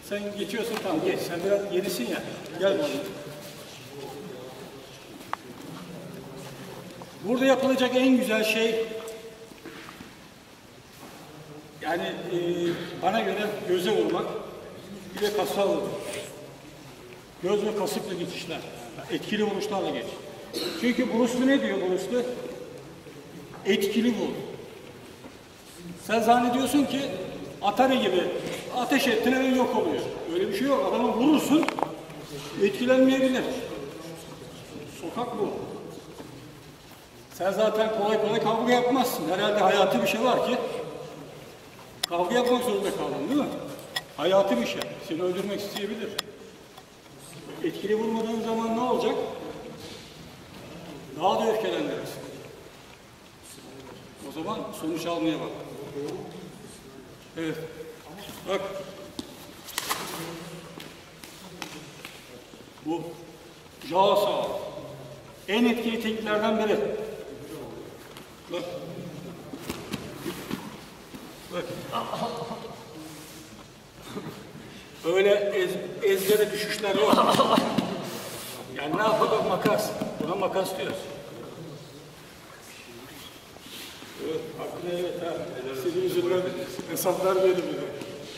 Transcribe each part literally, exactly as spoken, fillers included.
Sen geçiyorsun, tamam geç. Sen biraz yenisin ya. Gel bana. Burada yapılacak en güzel şey, yani e, bana göre göze vurmak, bir de kasa vurmak. Göz ve kasıkla geçişler. Etkili vuruşlarla geç. Çünkü Bruce Lee ne diyor Bruce Lee? Etkili vur. Sen zannediyorsun ki Atari gibi ateş ettiğine yok oluyor. Öyle bir şey yok. Adamı vurursun, etkilenmeyebilir. Sokak bu. Sen zaten kolay kolay kavga yapmazsın. Herhalde hayati bir şey var ki kavga yapmak zorunda kaldın, değil mi? Hayati bir şey. Seni öldürmek isteyebilir. Etkili vurmadığın zaman ne olacak? Daha da öfkelendirirsin. O zaman sonuç almaya bak. Evet. Bak. Bu Jasa. En etkili tekniklerden biri. Bak. Bak. Öyle ez, ezbere düşüşler yok. Yani ne yapalım, makas. Buna makas diyoruz. Evet, hakkını evet ha. Senin yüzünden hesaplar verir bize.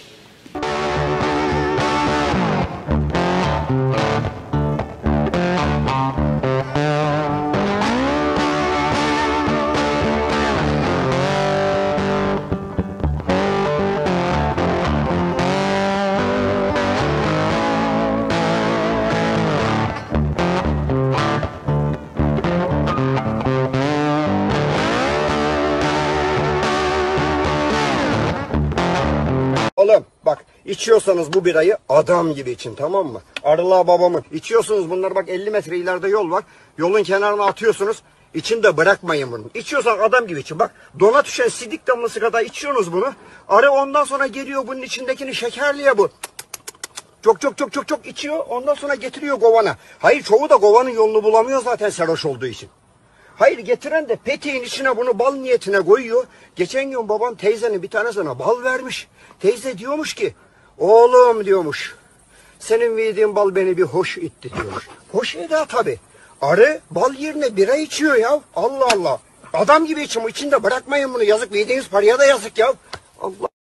Oğlum bak, içiyorsanız bu birayı adam gibi için, tamam mı? Arıla babamın. İçiyorsunuz bunları, bak elli metre ileride yol var. Yolun kenarına atıyorsunuz. İçinde bırakmayın bunu. İçiyorsan adam gibi için. Bak, dona düşen sidik damlası kadar içiyorsunuz bunu. Arı ondan sonra geliyor bunun içindekini şekerliye bu. Çok çok çok çok çok içiyor. Ondan sonra getiriyor kovana. Hayır, çoğu da kovanın yolunu bulamıyor zaten sarhoş olduğu için. Hayır, getiren de peteğin içine bunu bal niyetine koyuyor. Geçen gün babam teyzenin bir tanesine bal vermiş. Teyze diyormuş ki, oğlum diyormuş, senin verdiğin bal beni bir hoş etti diyormuş. Hoş eder tabi. Arı bal yerine bira içiyor ya. Allah Allah. Adam gibi içim, içinde bırakmayın bunu. Yazık, verdiğiniz paraya da yazık ya. Allah.